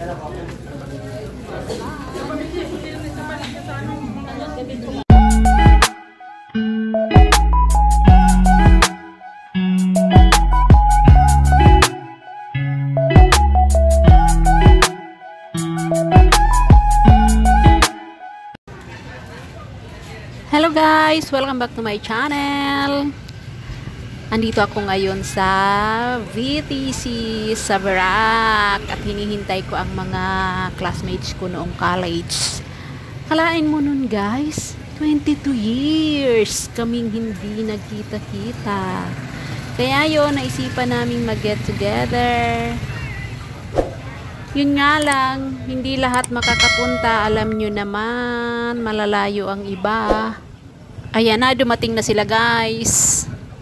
Hello guys! Welcome back to my channel! Andito ako ngayon sa VTC sa Verac at hinihintay ko ang mga classmates ko noong college. Kalain mo nun guys, 22 years kaming hindi nagkita-kita. Kaya yun, naisipan naming mag-get together. Yun nga lang, hindi lahat makakapunta. Alam nyo naman, malalayo ang iba. Ayan na, dumating na sila guys.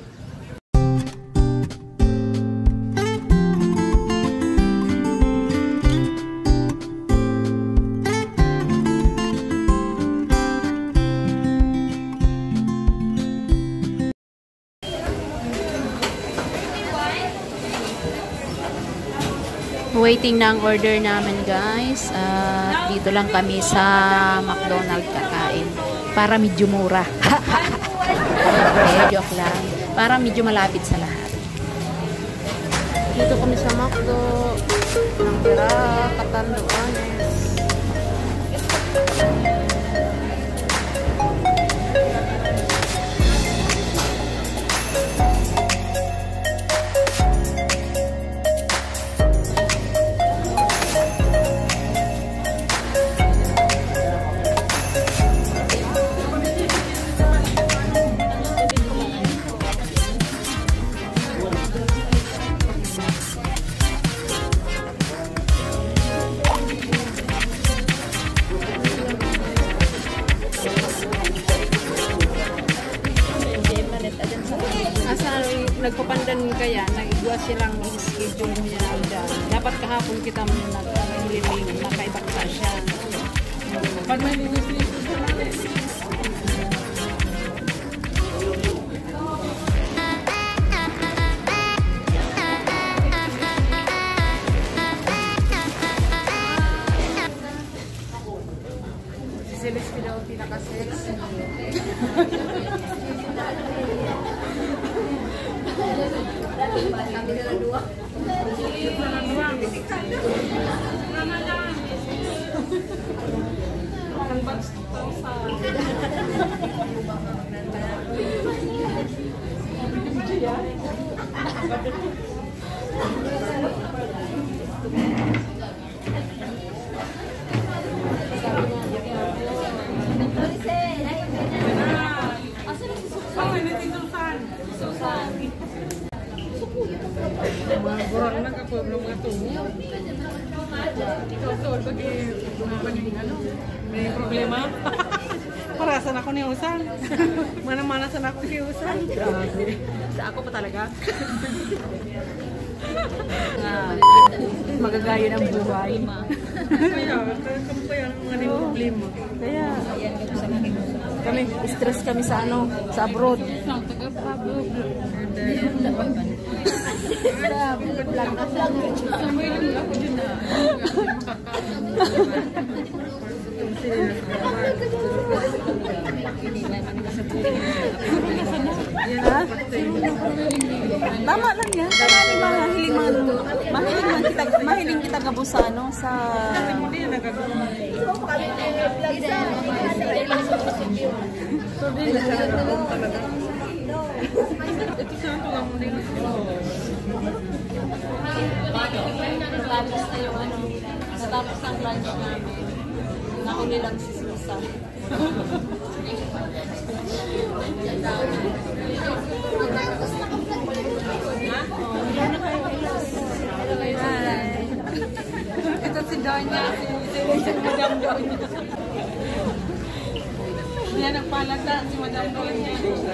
Waiting na ang order namin guys. Dito lang kami sa McDonald's kakain. Para medyo mura. Joke lang. Para medyo malapit sa lahat. Dito kami sa McDo. Ng Verac, Catanduanes. Nagpapandan kaya, nag-igwa silang schedule niya. Dapat kahapon kita nag-hililing, nakaibak pa siya. Pag may ministry sa natin. Si Celeste daw pinaka-sexy. Burang na ako belum ngatungo. Ito bagi may problema. Parasan ako ni Usan. Mana-mana sana ako ni Usan. Grabe. Sa ako pa talaga. Magagaya ng buhay. Kaya, kamu pa yan mga problema. Kaya, kami, stress kami sa sa abroad. Tama lang yan. Mahiling kita gabusano sa tapos na yung tapos ng lunch namin. Nahuli lang si Susan. Ito si Donya. Si Madam Donya. Yan nagpalata si Madam Donya.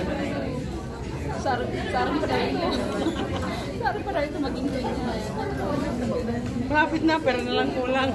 Sarap pa rin. Sarap pa rin ito maging Donya. Malapit na pero nalang kulang.